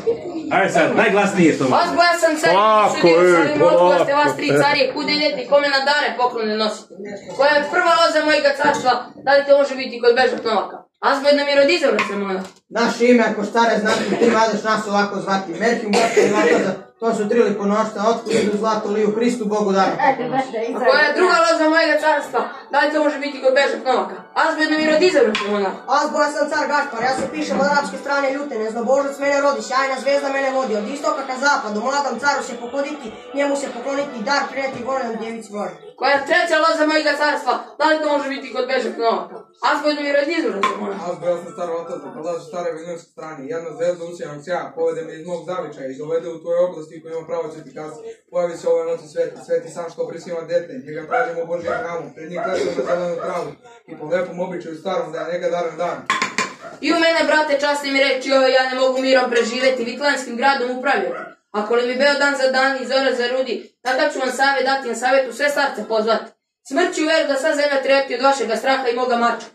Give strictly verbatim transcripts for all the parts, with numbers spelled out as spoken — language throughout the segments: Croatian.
Ajde sad, najglasnije što možete. Ozgo, ja sam car i Jerusalim, ozgo ste vas tri carije, kude idete i kome na dare poklone nosite. Koja je prva loza mojega carstva, da li to može biti kod Bežak Novaka? Azgo jedna mi rod izabra se moja. Naše ime, ako stare znati, ti nadeš nas ovako zvati. Merkim, Boška i Vataza, to su tri liponošta, otkud idu zlato liju, Hristu Bogu dana. A koja je druga loza mojega carstva, da li to može biti kod Bežak Novaka? Azgo jedna mi rod izabra se moja. Azgo, ja sam car Gašpar, ja se pišem od arapske strane ljute, neznobožac mene rodi, sjajna zvezda mene vodi, od istoka ka zapadu, mladom caru se pohoditi, njemu se pokloniti, dar prineti voljom djevici Bože. Koja je treća loza mojega carstva, da li to može biti kod Bežak Novaka? Azgo jedna mi rod izabra se moja. Azgo, ja sam car Vataza, prodlažu stare vinojske strane, jedna zvezda usjenog sjaja, povede me iz mog zavičaja i dovede u tvoje oblasti koji ima pravo sveti kasi. Pojavi se ove noći sveti, sveti sam što prisima dete, njega tražimo u Božjem hramu, pred njih klečemo na zelenu travu i po lepom običaju starom da ja njega daram dan. I u mene, brate, časti mi reči, ove ja ne mogu mirom preživeti, Vitlanskim gradom upravljati. Ako li mi beo dan za dan i zora za rudi, tada ću vam savjet dati na savjetu sve starce pozvati. Smrću veru da sva zemlja trepti od vašega straha i moga mača.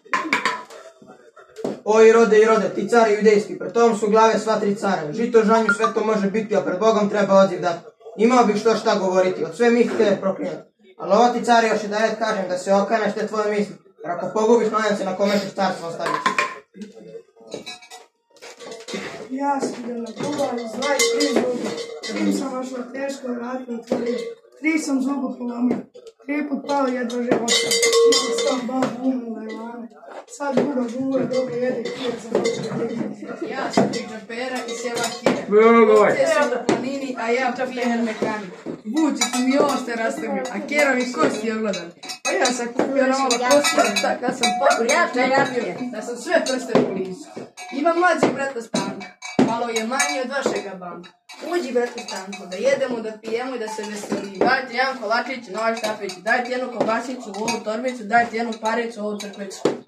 O Irode, Irode, ti cari judejski, pred tom su glave sva tri cara. Žito žanju sve to može biti, a pred Bogom treba odziv dati. Imao bih što šta govoriti, od sve mi htjeli proklinjati. Ali ovo ti cari još i da ja kažem da se okaneš te tvoje misli, jer ako pogubiš nojence na kome ćeš carstvo ostaviti. Ja sam da na kuvari zvaj tri zubi, tri sam vašla teško vratno otvorio, tri sam zubu polomio, tri put pao jedva života, imam sam babu umila i lane, sad budo gura dobro jede kjer za noće. Ja sam Pera i sjela kjer, te sam na planini, a ja pijen mekanik. Buči su mi ošte rastavio, a kjerovi kosti ogledali. Pa ja sam kupio na malo kosti, tako da sam popio, da sam sve prste u lisu. Imam mlađi brata Stanka, malo je manji od vašega banka. Uđi, brate Stanko, da jedemo, da pijemo i da se veseli. Dajte jedan kolačić, novaj štapić, dajte jednu kobasicu u ovu torbicu, dajte jednu paricu u ovu crkvicu.